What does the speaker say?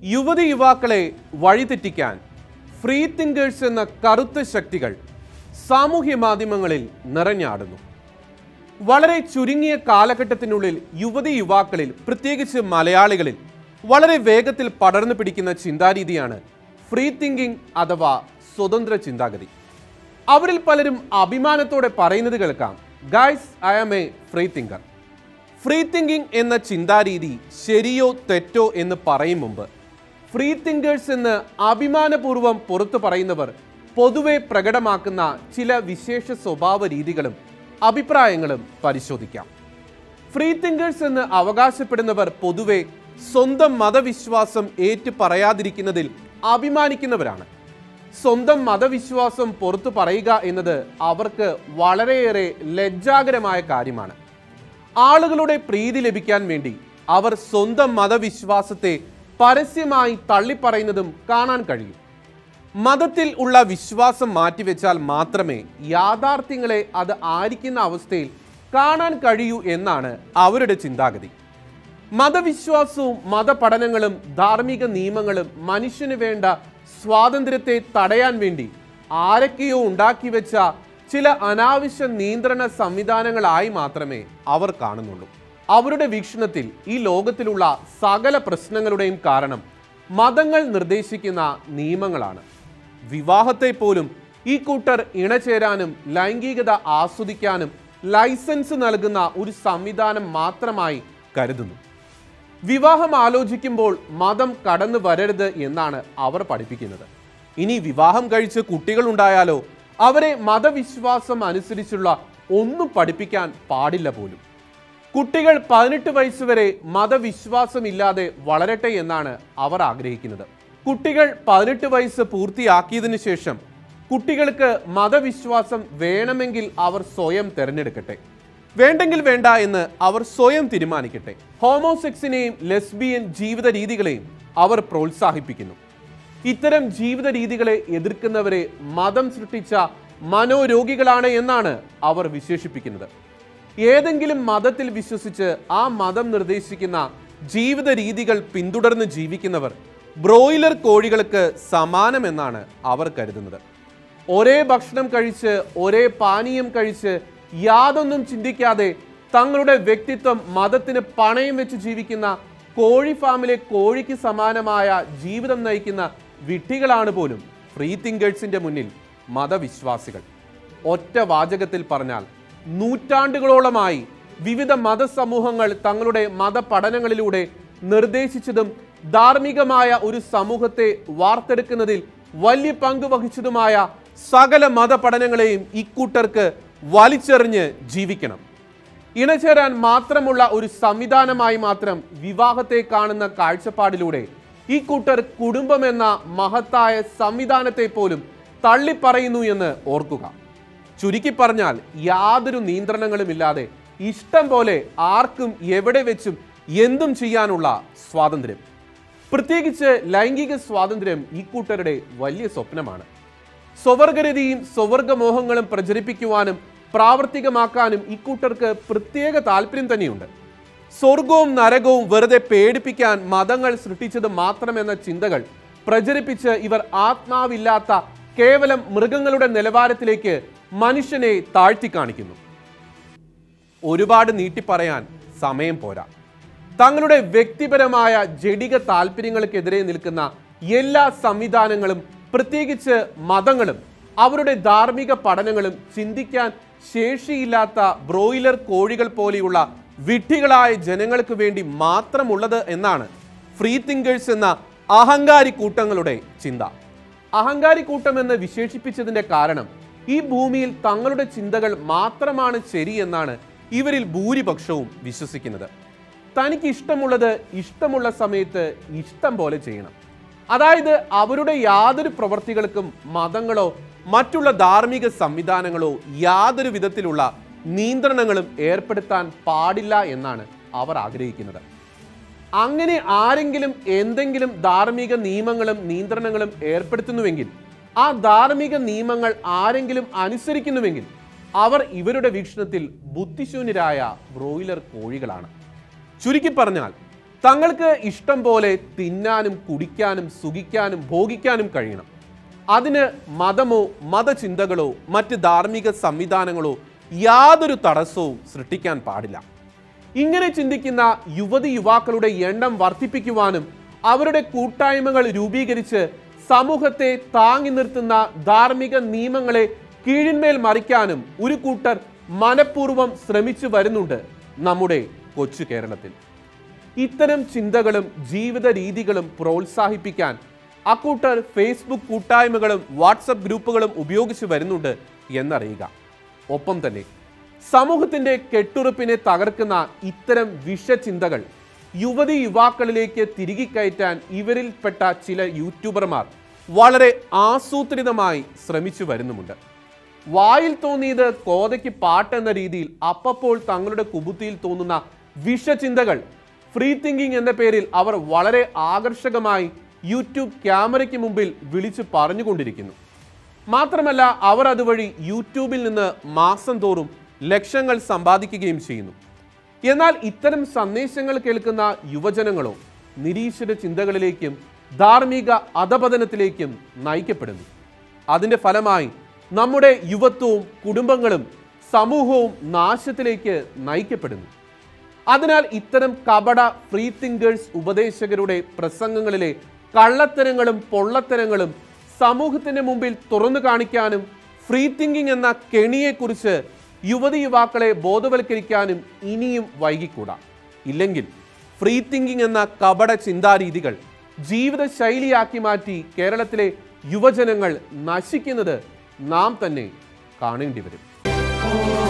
യുവതി യുവാക്കളെ വഴിതെറ്റിക്കാൻ free thinkers എന്ന കറുത്ത ശക്തികൾ സാമൂഹ്യ മാധ്യമങ്ങളിൽ നിറഞ്ഞാടുന്നു. വളരെ ചുരുങ്ങിയ കാലഘട്ടത്തിനുള്ളിൽ യുവതി യുവാക്കളിൽ, പ്രത്യേകിച്ച് മലയാളികളിൽ വളരെ വേഗത്തിൽ പടർന്നു പിടിക്കുന്ന ചിന്താരീതിയാണ് ഫ്രീ തിങ്കിങ് അഥവാ സ്വതന്ത്ര ചിന്താഗതി. അവരിൽ പലരും അഭിമാനത്തോടെ പറയുന്നത് കേൾക്കാം, guys, I am a free thinker. Free thinking എന്ന ചിന്താരീതി ശരിയോ തെറ്റോ എന്ന് പറയും മുമ്പ് ഫ്രീ തിങ്കേഴ്സ് എന്ന് അഭിമാനപൂർവ്വം പുറത്തു പറയുന്നവർ പൊതുവെ പ്രകടമാക്കുന്ന ചില വിശേഷ സ്വഭാവ രീതികളും അഭിപ്രായങ്ങളും പരിശോധിക്കാം. ഫ്രീ തിങ്കേഴ്സ് എന്ന് അവകാശപ്പെടുന്നവർ പൊതുവെ സ്വന്തം മതവിശ്വാസം ഏറ്റു പറയാതിരിക്കുന്നതിൽ അഭിമാനിക്കുന്നവരാണ്. സ്വന്തം മതവിശ്വാസം പുറത്തു പറയുക എന്നത് അവർക്ക് വളരെയേറെ ലജ്ജാകരമായ കാര്യമാണ്. ആളുകളുടെ പ്രീതി ലഭിക്കാൻ വേണ്ടി അവർ സ്വന്തം മതവിശ്വാസത്തെ പരസ്യമായി തള്ളിപ്പറയുന്നതും കാണാൻ കഴിയും. മതത്തിൽ ഉള്ള വിശ്വാസം മാറ്റിവെച്ചാൽ മാത്രമേ യാഥാർത്ഥ്യങ്ങളെ അത് ആയിരിക്കുന്ന അവസ്ഥയിൽ കാണാൻ കഴിയൂ എന്നാണ് അവരുടെ ചിന്താഗതി. മതവിശ്വാസവും മതപഠനങ്ങളും ധാർമ്മിക നിയമങ്ങളും മനുഷ്യന് വേണ്ട സ്വാതന്ത്ര്യത്തെ തടയാൻ വേണ്ടി ആരൊക്കെയോ ഉണ്ടാക്കി വെച്ച ചില അനാവശ്യ നിയന്ത്രണ സംവിധാനങ്ങളായി മാത്രമേ അവർ കാണുന്നുള്ളൂ. അവരുടെ വീക്ഷണത്തിൽ ഈ ലോകത്തിലുള്ള സകല പ്രശ്നങ്ങളുടെയും കാരണം മതങ്ങൾ നിർദ്ദേശിക്കുന്ന നിയമങ്ങളാണ്. വിവാഹത്തെ പോലും ഈ കൂട്ടർ ഇണചേരാനും ലൈംഗികത ആസ്വദിക്കാനും ലൈസൻസ് നൽകുന്ന ഒരു സംവിധാനം മാത്രമായി കരുതുന്നു. വിവാഹം ആലോചിക്കുമ്പോൾ മതം കടന്നു വരരുത് എന്നാണ് അവർ പഠിപ്പിക്കുന്നത്. ഇനി വിവാഹം കഴിച്ച് കുട്ടികളുണ്ടായാലോ അവരെ മതവിശ്വാസം അനുസരിച്ചുള്ള ഒന്നും പഠിപ്പിക്കാൻ പാടില്ല പോലും. കുട്ടികൾ 18 വയസ്സ് വരെ മതവിശ്വാസമില്ലാതെ വളരട്ടെ എന്നാണ് അവർ ആഗ്രഹിക്കുന്നത്. കുട്ടികൾ 18 വയസ്സ് പൂർത്തിയാക്കിയതിനു ശേഷം കുട്ടികൾക്ക് മതവിശ്വാസം വേണമെങ്കിൽ അവർ സ്വയം തിരഞ്ഞെടുക്കട്ടെ, വേണ്ടെങ്കിൽ വേണ്ട എന്ന് അവർ സ്വയം തീരുമാനിക്കട്ടെ. ഹോമോസെക്സിനെയും ലെസ്ബിയൻ ജീവിത രീതികളെയും അവർ പ്രോത്സാഹിപ്പിക്കുന്നു. ഇത്തരം ജീവിത രീതികളെ എതിർക്കുന്നവരെ മതം സൃഷ്ടിച്ച മനോരോഗികളാണ് എന്നാണ് അവർ വിശേഷിപ്പിക്കുന്നത്. ഏതെങ്കിലും മതത്തിൽ വിശ്വസിച്ച് ആ മതം നിർദ്ദേശിക്കുന്ന ജീവിത രീതികൾ പിന്തുടർന്ന് ജീവിക്കുന്നവർ ബ്രോയിലർ കോഴികൾക്ക് സമാനമെന്നാണ് അവർ കരുതുന്നത്. ഒരേ ഭക്ഷണം കഴിച്ച് ഒരേ പാനീയം കഴിച്ച് യാതൊന്നും ചിന്തിക്കാതെ തങ്ങളുടെ വ്യക്തിത്വം മതത്തിന് പണയം വെച്ച് ജീവിക്കുന്ന കോഴി ഫാമിലെ കോഴിക്ക് സമാനമായ ജീവിതം നയിക്കുന്ന വിഡ്ഢികളാണ് പോലും ഫ്രീ തിങ്കേഴ്സിന്റെ മുന്നിൽ മതവിശ്വാസികൾ. ഒറ്റ വാചകത്തിൽ പറഞ്ഞാൽ നൂറ്റാണ്ടുകളോളമായി വിവിധ മതസമൂഹങ്ങൾ തങ്ങളുടെ മതപഠനങ്ങളിലൂടെ നിർദ്ദേശിച്ചതും ധാർമ്മികമായ ഒരു സമൂഹത്തെ വാർത്തെടുക്കുന്നതിൽ വലിയ പങ്ക് വഹിച്ചതുമായ സകല മതപഠനങ്ങളെയും ഇക്കൂട്ടർക്ക് വലിച്ചെറിഞ്ഞ് ജീവിക്കണം. ഇണചേരാൻ മാത്രമുള്ള ഒരു സംവിധാനമായി മാത്രം വിവാഹത്തെ കാണുന്ന കാഴ്ചപ്പാടിലൂടെ ഈ കൂട്ടർ കുടുംബമെന്ന മഹത്തായ സംവിധാനത്തെ പോലും തള്ളിപ്പറയുന്നു എന്ന് ഓർക്കുക. ചുരുക്കി പറഞ്ഞാൽ യാതൊരു നിയന്ത്രണങ്ങളുമില്ലാതെ ഇഷ്ടം പോലെ ആർക്കും എവിടെ വെച്ചും എന്തും ചെയ്യാനുള്ള സ്വാതന്ത്ര്യം, പ്രത്യേകിച്ച് ലൈംഗിക സ്വാതന്ത്ര്യം ഈ കൂട്ടരുടെ വലിയ സ്വപ്നമാണ്. സ്വവർഗരതിയും സ്വവർഗമോഹങ്ങളും പ്രചരിപ്പിക്കുവാനും പ്രാവർത്തികമാക്കാനും ഇക്കൂട്ടർക്ക് പ്രത്യേക താല്പര്യം തന്നെയുണ്ട്. സ്വർഗവും നരകവും വെറുതെ പേടിപ്പിക്കാൻ മതങ്ങൾ സൃഷ്ടിച്ചത് മാത്രമെന്ന ചിന്തകൾ പ്രചരിപ്പിച്ച് ഇവർ ആത്മാവില്ലാത്ത കേവലം മൃഗങ്ങളുടെ നിലവാരത്തിലേക്ക് മനുഷ്യനെ താഴ്ത്തി കാണിക്കുന്നു. ഒരുപാട് നീട്ടിപ്പറയാൻ സമയം പോരാ. തങ്ങളുടെ വ്യക്തിപരമായ ജഡിക താല്പര്യങ്ങൾക്കെതിരെ നിൽക്കുന്ന എല്ലാ സംവിധാനങ്ങളും, പ്രത്യേകിച്ച് മതങ്ങളും അവരുടെ ധാർമ്മിക പഠനങ്ങളും ചിന്തിക്കാൻ ശേഷിയില്ലാത്ത ബ്രോയിലർ കോഴികൾ പോലെയുള്ള വിഡ്ഢികളായ ജനങ്ങൾക്ക് വേണ്ടി മാത്രമുള്ളത് എന്നാണ് ഫ്രീ തിങ്കേഴ്സ് എന്ന അഹങ്കാരി കൂട്ടങ്ങളുടെ ചിന്ത. അഹങ്കാരി കൂട്ടമെന്ന് വിശേഷിപ്പിച്ചതിന്റെ കാരണം ഈ ഭൂമിയിൽ തങ്ങളുടെ ചിന്തകൾ മാത്രമാണ് ശരിയെന്നാണ് ഇവരിൽ ഭൂരിപക്ഷവും വിശ്വസിക്കുന്നത്. തനിക്ക് ഇഷ്ടമുള്ളത് ഇഷ്ടമുള്ള സമയത്ത് ഇഷ്ടം പോലെ ചെയ്യണം. അതായത് അവരുടെ യാതൊരു പ്രവൃത്തികൾക്കും മതങ്ങളോ മറ്റുള്ള ധാർമ്മിക സംവിധാനങ്ങളോ യാതൊരു വിധത്തിലുള്ള നിയന്ത്രണങ്ങളും ഏർപ്പെടുത്താൻ പാടില്ല എന്നാണ് അവർ ആഗ്രഹിക്കുന്നത്. അങ്ങനെ ആരെങ്കിലും എന്തെങ്കിലും ധാർമ്മിക നിയമങ്ങളും നിയന്ത്രണങ്ങളും ഏർപ്പെടുത്തുന്നുവെങ്കിൽ, ആ ധാർമ്മിക നിയമങ്ങൾ ആരെങ്കിലും അനുസരിക്കുന്നുവെങ്കിൽ അവർ ഇവരുടെ വീക്ഷണത്തിൽ ബുദ്ധിശൂന്യരായ ബ്രോയിലർ കോഴികളാണ്. ചുരുക്കി പറഞ്ഞാൽ തങ്ങൾക്ക് ഇഷ്ടം പോലെ തിന്നാനും കുടിക്കാനും സുഖിക്കാനും ഭോഗിക്കാനും കഴിയണം. അതിന് മതമോ മതചിന്തകളോ മറ്റ് ധാർമ്മിക സംവിധാനങ്ങളോ യാതൊരു തടസ്സവും സൃഷ്ടിക്കാൻ പാടില്ല. ഇങ്ങനെ ചിന്തിക്കുന്ന യുവതിയുവാക്കളുടെ എണ്ണം വർദ്ധിപ്പിക്കുവാനും അവരുടെ കൂട്ടായ്മകൾ രൂപീകരിച്ച് സമൂഹത്തെ താങ്ങി നിർത്തുന്ന ധാർമ്മിക നിയമങ്ങളെ കീഴിന്മേൽ മറിക്കാനും ഒരു കൂട്ടർ മനഃപൂർവ്വം ശ്രമിച്ചു വരുന്നുണ്ട് നമ്മുടെ കൊച്ചു കേരളത്തിൽ. ഇത്തരം ചിന്തകളും ജീവിത രീതികളും പ്രോത്സാഹിപ്പിക്കാൻ അക്കൂട്ടർ ഫേസ്ബുക്ക് കൂട്ടായ്മകളും വാട്സപ്പ് ഗ്രൂപ്പുകളും ഉപയോഗിച്ച് വരുന്നുണ്ട് എന്നറിയുക. ഒപ്പം തന്നെ സമൂഹത്തിൻ്റെ കെട്ടുറപ്പിനെ തകർക്കുന്ന ഇത്തരം വിഷചിന്തകൾ യുവതി യുവാക്കളിലേക്ക് തിരികെ കയറ്റാൻ ഇവരിൽപ്പെട്ട ചില യൂട്യൂബർമാർ വളരെ ആസൂത്രിതമായി ശ്രമിച്ചു വരുന്നുമുണ്ട്. വായിൽ തോന്നിയത് കോതയ്ക്ക് പാട്ടെന്ന രീതിയിൽ അപ്പപ്പോൾ തങ്ങളുടെ കുബുദ്ധിയിൽ തോന്നുന്ന വിഷചിന്തകൾ ഫ്രീ തിങ്കിങ് എന്ന പേരിൽ അവർ വളരെ ആകർഷകമായി യൂട്യൂബ് ക്യാമറയ്ക്ക് മുമ്പിൽ വിളിച്ചു പറഞ്ഞുകൊണ്ടിരിക്കുന്നു. മാത്രമല്ല അവർ അതുവഴി യൂട്യൂബിൽ നിന്ന് മാസം തോറും ലക്ഷങ്ങൾ സമ്പാദിക്കുകയും ചെയ്യുന്നു. എന്നാൽ ഇത്തരം സന്ദേശങ്ങൾ കേൾക്കുന്ന യുവജനങ്ങളോ നിരീശ്വര ചിന്തകളിലേക്കും ധാർമ്മിക അധപതനത്തിലേക്കും നയിക്കപ്പെടുന്നു. അതിൻ്റെ ഫലമായി നമ്മുടെ യുവത്വവും കുടുംബങ്ങളും സമൂഹവും നാശത്തിലേക്ക് നയിക്കപ്പെടുന്നു. അതിനാൽ ഇത്തരം കപട ഫ്രീ തിങ്കേഴ്സ് ഉപദേശകരുടെ പ്രസംഗങ്ങളിലെ കള്ളത്തരങ്ങളും പൊള്ളത്തരങ്ങളും സമൂഹത്തിൻ്റെ മുമ്പിൽ തുറന്നു കാണിക്കാനും ഫ്രീ തിങ്കിങ് എന്ന കെണിയെക്കുറിച്ച് യുവതി യുവാക്കളെ ബോധവൽക്കരിക്കാനും ഇനിയും വൈകിക്കൂടാ. ഇല്ലെങ്കിൽ ഫ്രീ തിങ്കിങ് എന്ന കപട ചിന്താരീതികൾ ജീവിതശൈലിയാക്കി മാറ്റി കേരളത്തിലെ യുവജനങ്ങൾ നശിക്കുന്നത് നാം തന്നെ കാണേണ്ടി വരും.